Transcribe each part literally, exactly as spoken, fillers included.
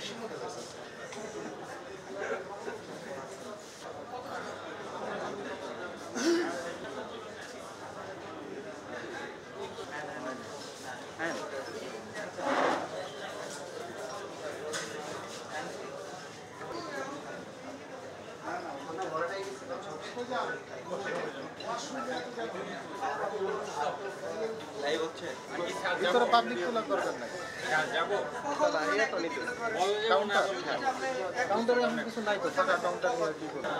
ভিতরে পাবলিক তোলার দরকার নাই। কাউন্টারে এমন কিছু নাই তো, টাকা কাউন্টার নিয়ে কি করবো?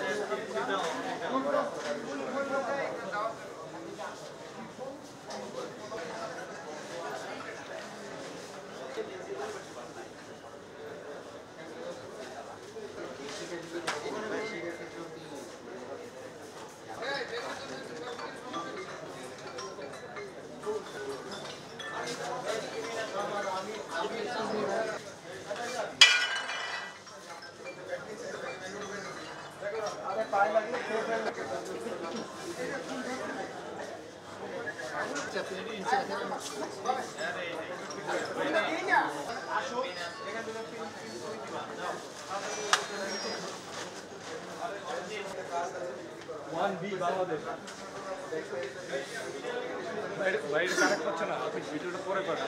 ওয়ান বি বাংলাদেশ বাইরে কানেক্ট করছে না, আপনি ভিডিওটা পরে করেন।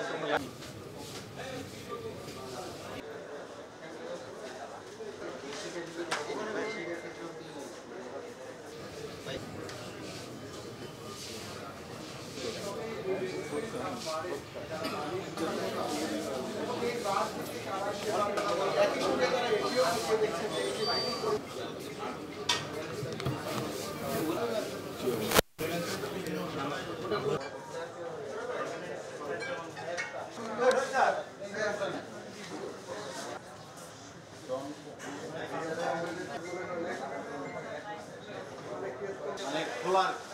খোলার